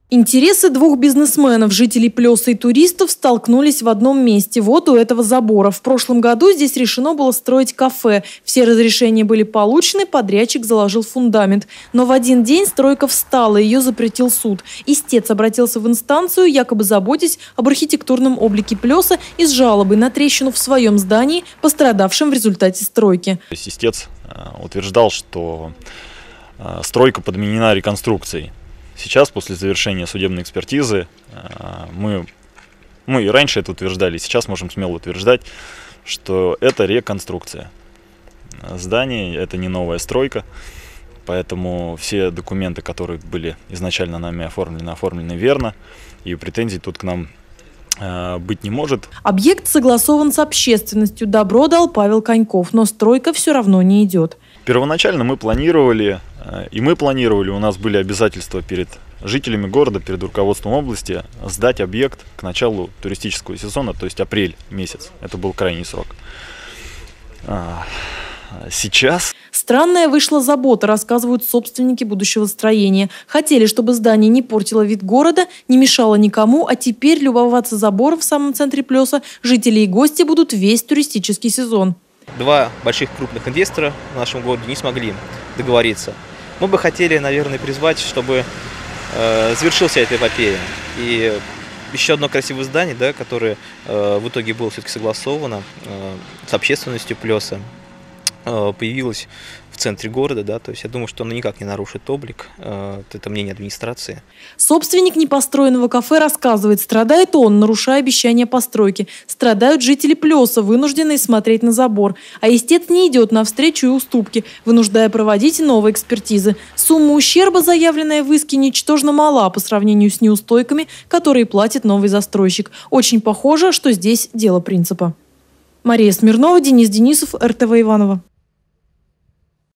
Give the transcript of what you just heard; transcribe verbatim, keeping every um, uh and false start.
Интересы двух бизнесменов, жителей Плеса и туристов, столкнулись в одном месте. Вот у этого забора. В прошлом году здесь решено было строить кафе. Все разрешения были получены, подрядчик заложил фундамент. Но в один день стройка встала, ее запретил суд. Истец обратился в инстанцию, якобы заботясь об архитектурном облике Плеса, и с жалобой на трещину в своем здании, пострадавшем в результате стройки. То есть истец утверждал, что стройка подменена реконструкцией. Сейчас, после завершения судебной экспертизы, мы, мы и раньше это утверждали, сейчас можем смело утверждать, что это реконструкция. Здание – это не новая стройка, поэтому все документы, которые были изначально нами оформлены, оформлены верно, и претензий тут к нам быть не может. Объект согласован с общественностью, добро дал Павел Коньков, но стройка все равно не идет. Первоначально мы планировали, и мы планировали, у нас были обязательства перед жителями города, перед руководством области сдать объект к началу туристического сезона, то есть апрель месяц. Это был крайний срок. Сейчас... Странная вышла забота, рассказывают собственники будущего строения. Хотели, чтобы здание не портило вид города, не мешало никому, а теперь любоваться забором в самом центре Плеса жители и гости будут весь туристический сезон. Два больших крупных инвестора в нашем городе не смогли договориться. Мы бы хотели, наверное, призвать, чтобы э, завершился эта эпопея. И еще одно красивое здание, да, которое э, в итоге было все-таки согласовано э, с общественностью Плеса, э, появилось в центре города, да, то есть я думаю, что оно никак не нарушит облик, э, это мнение администрации. Собственник непостроенного кафе рассказывает, страдает он, нарушая обещания постройки. Страдают жители Плеса, вынужденные смотреть на забор. А истец не идет навстречу и уступки, вынуждая проводить новые экспертизы. Сумма ущерба, заявленная в иске, ничтожно мала по сравнению с неустойками, которые платит новый застройщик. Очень похоже, что здесь дело принципа. Мария Смирнова, Денис Денисов, эр тэ вэ Иваново.